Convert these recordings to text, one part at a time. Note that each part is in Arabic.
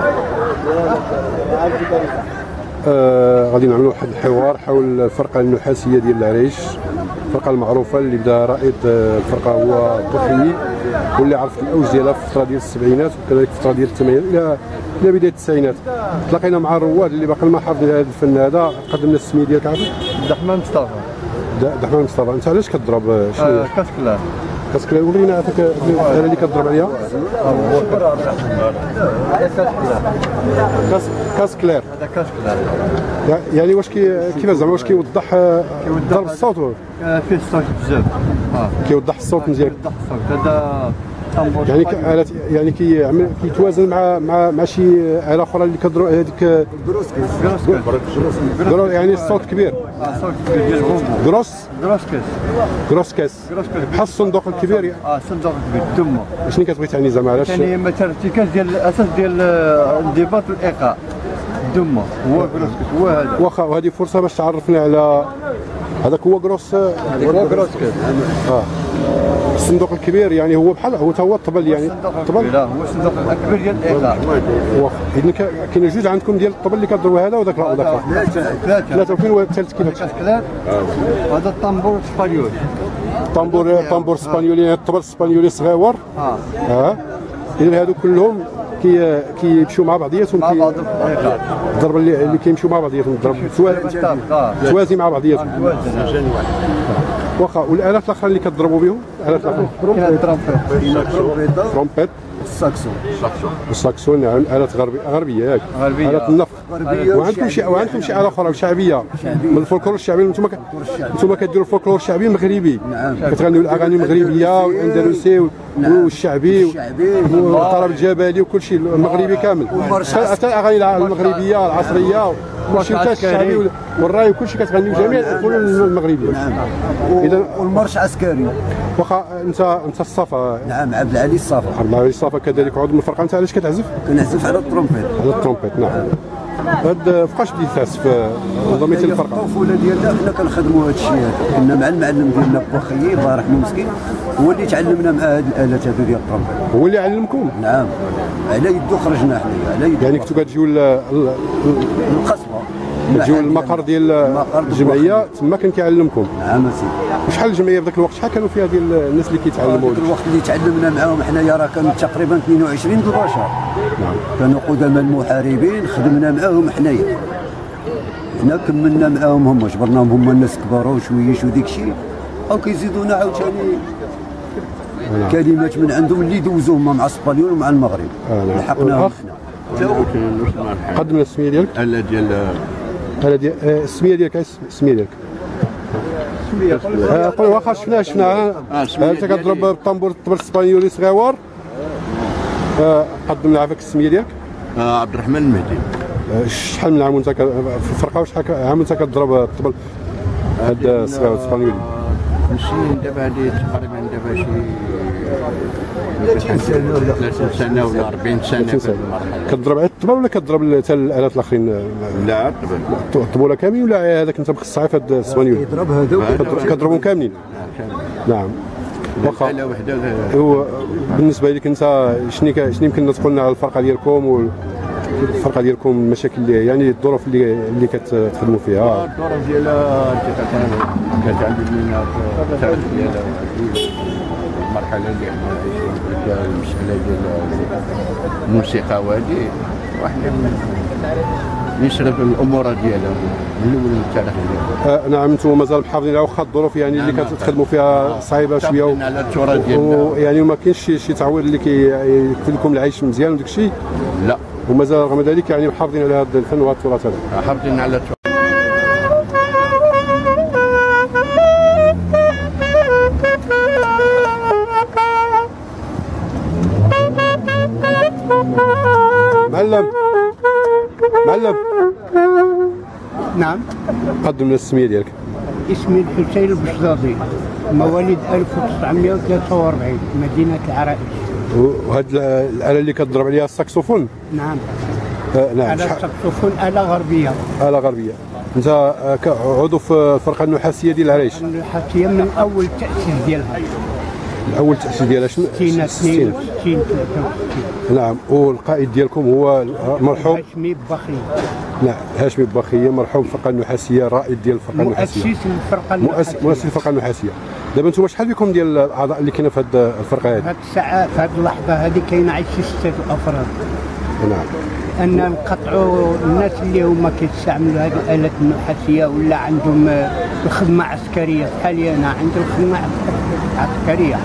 غادي نعملوا واحد الحوار حول الفرقه النحاسيه ديال العريش، الفرقه المعروفه اللي بدا رائد الفرقه هو بوحيي، واللي عرفت الاوج ديالها في الفتره ديال السبعينات وكذلك في الفتره ديال الثمانينات الى بدايه التسعينات. تلاقينا مع الرواد اللي باقي ما حافظين هذا الفن هذا. قدمنا السميه ديالك عافاك. عبد الرحمن مصطفى. عبد الرحمن مصطفى، انت علاش كضرب؟ شنو كاسكلار. كاسكلار، ورينا عافاك الآلة اللي كضرب عليها. كاسكلار. هذا كاسكلار. يعني واش كيفاش زعما واش كيوضح ضرب الصوت؟ فيه الصوت بزاف. كيوضح الصوت مزيان. كيوضح الصوت. هذا يعني كآلة، يعني كيعمل كيتوازن مع شي آلة أخرى اللي كضرب هذيك كروس. يعني الصوت كبير. الصوت كبير ديال كروس كاس. بحال الصندوق الكبير. الصندوق الكبير دمه. شنو كتبغي تعني زعما علاش؟ يعني مثلا ارتكاز ديال الاساس ديال الانضباط والايقاع. دمه هو كروس هو هذا. واخا، وهذه فرصه باش تعرفنا على هذاك هو كروس. هو كروس كاس. الصندوق الكبير يعني هو بحال هو تا هو الطبل، يعني الطبل. لا، هو الصندوق الكبير ديال الايقاع. واخا، اذا كاين جوج عندكم ديال الطبل اللي كضربوا هذا وذاك ثلاثه. وفين هو الثالث كيفاش؟ هذا الطنبور الاسبانيول. طنبور اسبانيولي، يعني الطبل الاسبانيولي صغيور. اذا هادو كلهم كيمشيو مع بعضياتهم. مع بعض الضرب اللي كيمشيو مع بعضياتهم، الضرب توازي مع بعضياتهم. واخا، والآلات الأخرى اللي كتضربوا بهم؟ الآلات الأخرى ترومبيت، الساكسون. نعم، آلات غربية ياك؟ آلات النفخ. وعندكم شي آلة أخرى شعبية من الفولكلور الشعبي. انتم كديروا الفولكلور الشعبي المغربي، كتغنيو الأغاني المغربية والأندلسي والشعبي والطرب الجبلي وكل شيء المغربي كامل، حتى الأغاني المغربية العصرية وكلشي، حتى الشعبي والراي وكلشي كتغنيو جميع الفنون المغربية. اذا والمرش عسكري. واخا، انت الصفا. نعم، عبد العالي الصفا. عبد العالي الصفا كذلك عضو من الفرقه. انت علاش كتعزف؟ كنعزف على الترومبيت. على الترومبيت، نعم. فوقاش بديت تعزف؟ انضميتي للفرقه؟ الطفوله ديالنا حنا كنخدموا هذا الشيء هذا. كنا مع المعلم ديالنا بوخيي الله يرحمه مسكين، هو اللي تعلمنا مع هذه الالات هذو ديال الترومبيت. هو اللي علمكم؟ نعم، على يدو خرجنا حنا على يدو. يعني كنتو كتجيو للقصبه، كتجيو للمقر ديال الجمعيه، تما كان كيعلمكم؟ نعم سيدي. وشحال الجمعيه في ذاك الوقت، شحال كانوا فيها ديال الناس اللي كيتعلموا؟ في الوقت اللي تعلمنا معاهم حنايا راه كانوا تقريبا 22 البشر. نعم، كانوا قدماء المحاربين، خدمنا معاهم حنايا. حنا كملنا معاهم، هما جبرناهم، هما الناس كباروا شويه ديك الشيء، او كيزيدونا عاوتاني كلمات من عندهم اللي دوزوهم مع اسبانيول ومع المغرب. لحقناهم حنا. قدمنا السميه ديالك. السميه ديالك. السميه ديالك قول. واخا شفناها. انت كتضرب بالطنبور الطبل الاسبانيولي صغيور. قدم لنا عافاك السميه ديالك. عبد الرحمن المهدي. شحال من عام وانت في الفرقه، وشحال عام وانت كتضرب الطبل هذا الصغير الاسبانيولي؟ ماشي دابا هادي تقريبا دابا شي 30 سنه ولا 40 سنه في المرحله. كتضرب على الطبل ولا كتضرب حتى الالات الاخرين؟ لا، الطبوله كاملين ولا هذاك انت مخصص في هذا الاسبانيولي؟ يضرب هذا كتضربهم كاملين. نعم. واخا، آلة وحده. هو بالنسبه لك انت شنو يمكن تقول لنا على الفرقه ديالكم الفرقه ديالكم، المشاكل اللي يعني الظروف اللي كتخدموا فيها؟ الظروف ديالها كتعلمنا التعب ديالها المرحله اللي حنا عايشين فيها، المساله ديال الموسيقى وهذه، وحنا يشرب الامور ديالها من الاول للتاريخ ديالها. نعم، انتم مازال محافظين على واخا الظروف يعني اللي كتخدموا فيها صعيبه شويه، على التراث ديالنا، يعني ما كاينش شي تعويض اللي كيكفي لكم العيش مزيان وداك الشيء؟ لا، ومازال رغم ذلك يعني محافظين على هذا الفن وهذا التراث هذا. محافظين على التراث. معلم. نعم. قدم لنا السميه ديالك. اسمي الحسين البشضاضي، مواليد 1943، مدينة العرائش. وهاد الآلة اللي كتضرب عليها الساكسوفون؟ نعم. نعم. آلة الساكسوفون آلة غربية. آلة غربية. أنت عضو في الفرقة النحاسية ديال العريش؟ النحاسية من أول تأسيس ديالها. اول تاسيس ديالها شنو؟ 62 63. نعم. والقائد ديالكم هو المرحوم هاشمي بخي. لا، هاشمي بخي مرحوم الفرقه النحاسيه، الرائد ديال الفرقه النحاسيه، مؤسس الفرقه النحاسيه، مؤسس الفرقه النحاسيه. دابا انتم شحال بكم ديال الاعضاء اللي كاينه في هذه الفرقه هذه؟ هذه الساعه في هذه اللحظه هذه كاينه 6 افراد. نعم. ان نقطعوا الناس اللي هما كيستعملوا هذه الالات النحاسيه ولا عندهم الخدمه عسكريه بحالي انا عندي الخدمه عسكريه.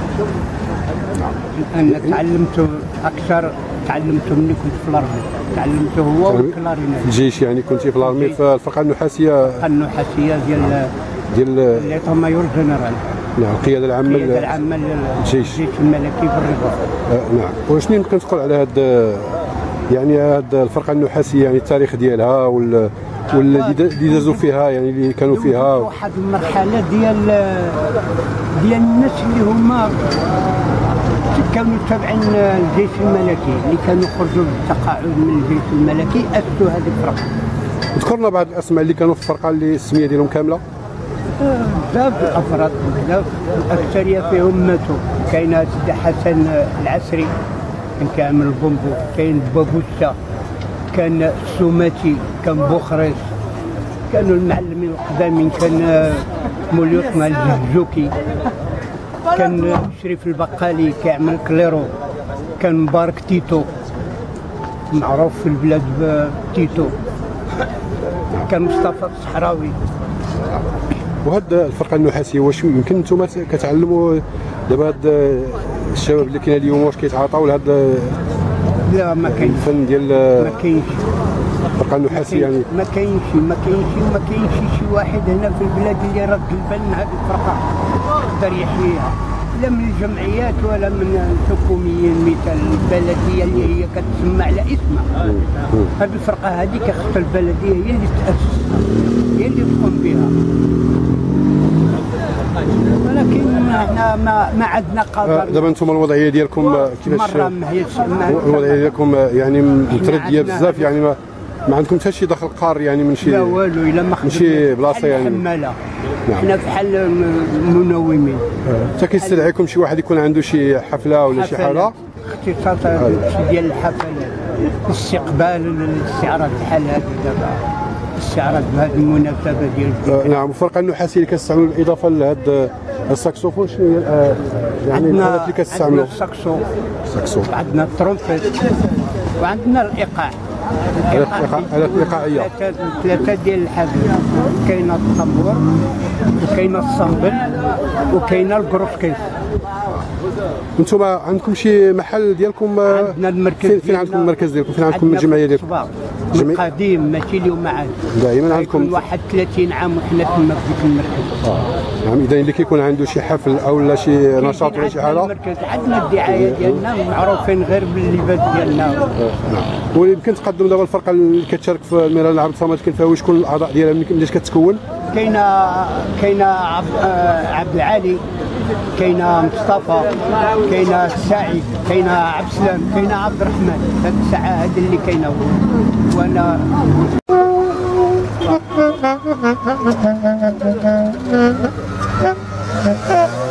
انا تعلمت اكثر، تعلمت ملي كنت في الارمي، تعلمته هو والكلارينات. الجيش يعني كنتي في الارمي في الفرقه النحاسيه؟ النحاسيه ديال اللي مايور جنرال. نعم. القياده العامه للجيش الملكي بالرباط. نعم. وشنو يمكن تقول على هذا يعني هذه الفرقه النحاسيه، يعني التاريخ ديالها واللي دازوا فيها، يعني اللي كانوا فيها واحد المرحله ديال الناس اللي هما كانوا تابعين الجيش الملكي، اللي كانوا خرجوا بالتقاعد من الجيش الملكي اسسوا هذه الفرقه. ذكرنا بعض الاسماء اللي كانوا في الفرقه اللي السميه ديالهم كامله. بزاف الافراد، بزاف الاكثريه فيهم ماتوا. كاين سيدي حسن العسري كان كيعمل البومبو، كاين بابوسا، كان السوماتي، كان بوخريس، كانوا المعلمين القدامين، كان موليوطنا الجهجوكي، كان شريف البقالي كيعمل كليرو، كان مبارك تيتو معروف في البلاد بتيتو، كان مصطفى الصحراوي. وهاد الفرقه النحاسيه واش يمكن نتوما كتعلموا دابا هاد الشباب اللي كاين اليوم واش كيتعاطاو لهاد لا ما كاينش الفن ديال ما كاينش الفرقه النحاسيه؟ يعني ما كاينش شي واحد هنا في البلاد اللي رد البال هذه الفرقه يقدر يحييها، لا من الجمعيات ولا من الحكوميين، مثل البلديه اللي هي كتسمى على اسمها. هذه الفرقه هذه كخص البلديه هي اللي تاسس، هي اللي تقوم بها، ولكن احنا ما عندنا قدر. دابا انتم الوضعيه ديالكم كيفاش؟ الوضعيه ديالكم يعني مترديه بزاف، يعني ما عندكم حتى شي دخل قار يعني من شي؟ لا والو، الا ما خدمناش شي بلاصه يعني حماله. حنا بحال منومين. حتى كيستدعيكم شي واحد يكون عنده شي حفله ولا شي حاجه؟ اختصاص ديال الحفلات، استقبال الاستعراض بحال هذا دابا، استعراض بهذه المناسبه ديال نعم. الفرقه النحاسيه اللي كتستعملوا بالاضافه لهذا الساكسوفون شنو هي يعني الالات اللي كتستعملوا؟ عندنا الساكسو، عندنا الترومبيت، وعندنا الايقاع. آلات إيقاعية. ثلاثة ديال الحبل، كاينه الطنبور وكاينه الصنبل وكاينه الكروسكيس. انتم عندكم شي محل ديالكم؟ عندنا المركز. فين عندكم المركز ديالكم؟ فين عندكم الجمعيه ديالكم؟ قديم ماشي اليوم عاد، دائما عندكم واحد 30 عام وحنا تما في ديك المركز. نعم. اذا اللي كيكون عنده شي حفل او لا شي نشاط ولا شي حاجه، عندنا الدعايه ديالنا معروفين غير باللباس ديالنا. نعم. ويمكن تقدم دابا الفرقه اللي كتشارك في الميران عبد الصمد، كاين فيها شكون الاعضاء ديالها منين كتكون؟ كاينه عبد العالي، كاينه مصطفى، كاينه سعيد، كاينه عبد السلام، كاينه عبد الرحمن. هاد الساعه هذه اللي كاينه وانا